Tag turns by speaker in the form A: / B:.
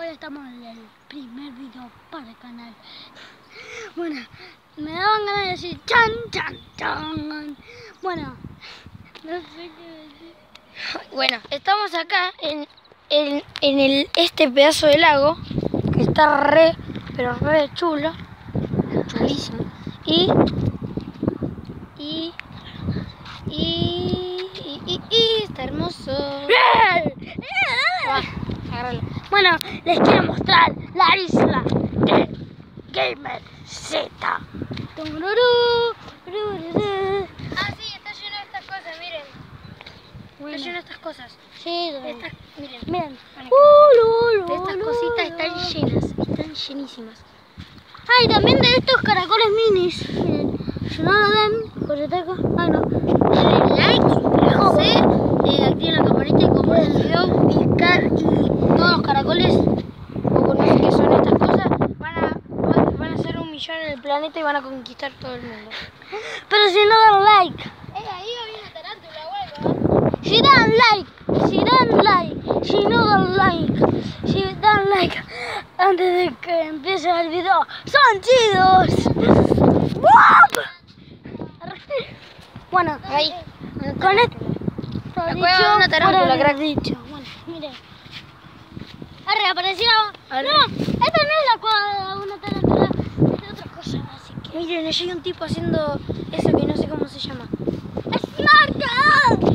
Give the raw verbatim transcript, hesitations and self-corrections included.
A: hoy estamos en el primer video para el canal. Bueno, me daban ganas de decir chan, chan, chan. Bueno, no sé qué decir.
B: Bueno, estamos acá en, en, en el, este pedazo de lago que está re, pero re chulo, chulísimo. Y, y, y, y, y, y está hermoso. Va, agárralo.
A: Bueno, les quiero mostrar la isla de Gamer Z. Tururú, tururú.
B: Ah, sí, está lleno de estas cosas, miren.
A: Bueno.
B: Está lleno de estas cosas.
A: Sí,
B: Estas, miren.
A: miren.
B: Bueno,
A: Uh, lu, lu,
B: estas
A: lu,
B: cositas
A: lu.
B: están llenas, están llenísimas.
A: Ay, también de estos caracoles minis. Miren, si no lo ven, pues acá. Ay, no.
B: Denle like, suscríbanse, eh, activen la campanita y compartan el video. Picar y todos los caracoles, o no sé qué son estas cosas, van a, van, van a hacer un millón en el planeta y van a conquistar todo el mundo.
A: Pero si no dan like.
B: Eh, ahí va bien una tarántula o algo.
A: Si dan like, si dan like, si no dan like, si dan like antes de que empiece el video, son chidos. ¡Wow! Bueno,
B: Ahí.
A: con esto
B: La cueva de una tarántula, crack.
A: dicho. Bueno, miren. Ha reaparecido.
B: Arre.
A: No, esta no es la cueva de una tarántula, es otra cosa, así que.
B: Miren, allá hay un tipo haciendo eso que no sé cómo se llama.
A: ¡Snorkel!